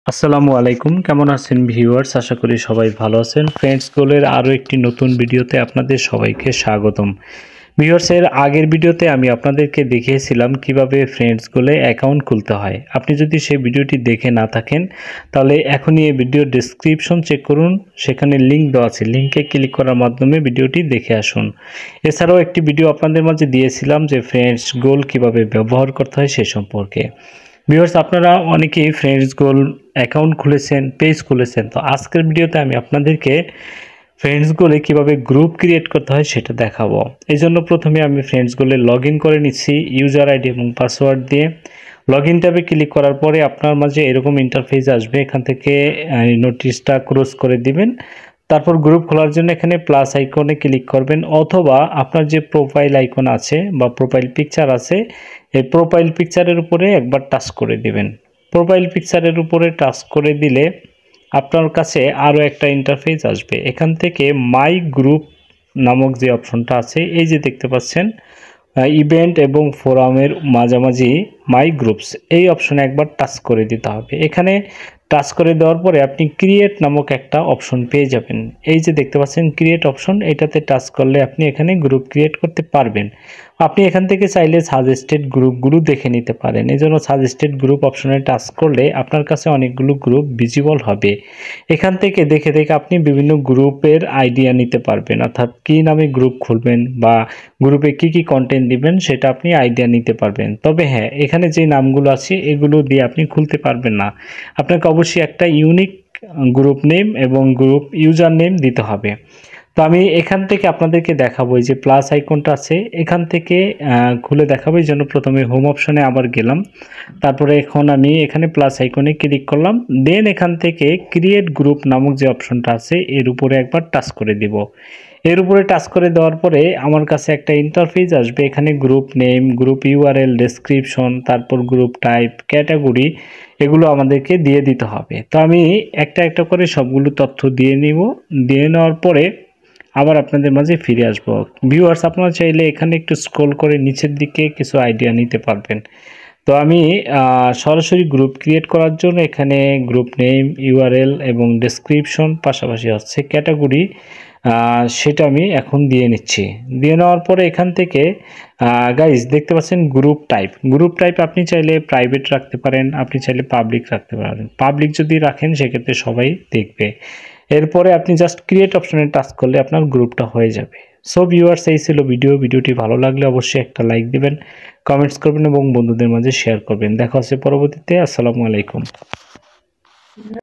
আসসালামু আলাইকুম, কেমন আছেন ভিউয়ার্স? আশা করি সবাই ভালো আছেন। ফ্রেন্ডস গোলের আরও একটি নতুন ভিডিওতে আপনাদের সবাইকে স্বাগতম। ভিউয়ার্স, এর আগের ভিডিওতে আমি আপনাদেরকে দেখিয়েছিলাম কিভাবে ফ্রেন্ডস গোলে অ্যাকাউন্ট খুলতে হয়। আপনি যদি সেই ভিডিওটি দেখে না থাকেন তাহলে এখনই এই ভিডিওর ডেসক্রিপশন চেক করুন, সেখানে লিঙ্ক দেওয়া আছে, লিঙ্কে ক্লিক করার মাধ্যমে ভিডিওটি দেখে আসুন। এছাড়াও একটি ভিডিও আপনাদের মাঝে দিয়েছিলাম যে ফ্রেন্ডস গোল কিভাবে ব্যবহার করতে হয় সে সম্পর্কে। ভিউয়ার্স, আপনারা অনেকেই ফ্রেন্ডস গোল অ্যাকাউন্ট খুলেছেন, পেজ খুলেছেন। তো আজকের ভিডিওতে আমি আপনাদেরকে ফ্রেন্ডস গোলে কীভাবে গ্রুপ ক্রিয়েট করতে হয় সেটা দেখাবো। এই জন্য প্রথমে আমি ফ্রেন্ডস গোলে লগ ইন করে নিচ্ছি ইউজার আইডি এবং পাসওয়ার্ড দিয়ে। লগ ইন ট্যাবে ক্লিক করার পরে আপনার মাঝে এরকম ইন্টারফেস আসবে। এখান থেকে নোটিশটা ক্রস করে দিবেন। তারপর গ্রুপ খোলার জন্য এখানে প্লাস আইকনে ক্লিক করবেন, অথবা আপনার যে প্রোফাইল আইকন আছে বা প্রোফাইল পিকচার আছে, এই প্রোফাইল পিকচারের উপরে একবার টাচ করে দিবেন। প্রোফাইল পিকচারের উপরে টাচ করে দিলে আপনার কাছে আরও একটা ইন্টারফেস আসবে। এখান থেকে মাই গ্রুপ নামক যে অপশনটা আছে, এই যে দেখতে পাচ্ছেন ইভেন্ট এবং ফোরামের মাঝামাঝি মাই গ্রুপস, এই অপশনে একবার টাচ করে দিতে হবে। এখানে টাচ করে দেওয়ার পরে আপনি ক্রিয়েট নামক একটা অপশন পেয়ে যাবেন। এই যে দেখতে পাচ্ছেন ক্রিয়েট অপশন, এটাতে টাচ করলে আপনি এখানে গ্রুপ ক্রিয়েট করতে পারবেন। আপনি এখান থেকে চাইলে সাজেস্টেড গ্রুপগুলো দেখে নিতে পারেন। এই জন্য সাজেস্টেড গ্রুপ অপশনে টাচ করলে আপনার কাছে অনেকগুলো গ্রুপ ভিজিবল হবে। এখান থেকে দেখে দেখে আপনি বিভিন্ন গ্রুপের আইডিয়া নিতে পারবেন, অর্থাৎ কী নামে গ্রুপ খুলবেন বা গ্রুপে কি কি কন্টেন্ট দিবেন সেটা আপনি আইডিয়া নিতে পারবেন। তবে হ্যাঁ, এখানে যে নামগুলো আছে এগুলো দিয়ে আপনি খুলতে পারবেন না। আপনাকে অবশ্যই একটা ইউনিক গ্রুপ নেম এবং গ্রুপ ইউজার নেম দিতে হবে। তো আমি এখান থেকে আপনাদেরকে দেখাবো, এই যে প্লাস আইকনটা আছে এখান থেকে খুলে দেখাবো। এই জন্য প্রথমে হোম অপশনে আবার গেলাম, তারপরে এখন আমি এখানে প্লাস আইকনে ক্লিক করলাম। দেন এখান থেকে ক্রিয়েট গ্রুপ নামক যে অপশনটা আছে এর উপরে একবার টাচ করে দিব। এর উপরে টাচ করে দেওয়ার পরে আমার কাছে একটা ইন্টারফেস আসবে। এখানে group name, group URL, description, তারপর গ্রুপ টাইপ, ক্যাটাগরি, এগুলো আমাদেরকে দিয়ে দিতে হবে। তো আমি একটা একটা করে সবগুলো তথ্য দিয়ে নিব। দিয়ে নেওয়ার পরে আবার আপনাদের মাঝে ফিরে আসবো। ভিউয়ার্স, আপনারা চাইলে এখানে একটু স্ক্রল করে নিচের দিকে কিছু আইডিয়া নিতে পারবেন। তো আমি সরাসরি গ্রুপ ক্রিয়েট করার জন্য এখানে গ্রুপ নেম, ইউআরএল এবং ডেসক্রিপশন, পাশাপাশি হচ্ছে ক্যাটাগরি, সেটা আমি এখন দিয়ে নিচ্ছি। দিয়ে নেওয়ার পরে এখান থেকে গাইজ দেখতে পাচ্ছেন গ্রুপ টাইপ। গ্রুপ টাইপ আপনি চাইলে প্রাইভেট রাখতে পারেন, আপনি চাইলে পাবলিক রাখতে পারেন। পাবলিক যদি রাখেন সেক্ষেত্রে সবাই দেখবে। এরপরে আপনি জাস্ট ক্রিয়েট অপশনে টাচ করলে আপনার গ্রুপটা হয়ে যাবে। সো ভিউয়ার্স, এই ছিল ভিডিওটি ভালো লাগলে অবশ্যই একটা লাইক দিবেন, কমেন্টস করবেন এবং বন্ধুদের মাঝে শেয়ার করবেন। দেখা হচ্ছে পরবর্তীতে। আসসালামু আলাইকুম।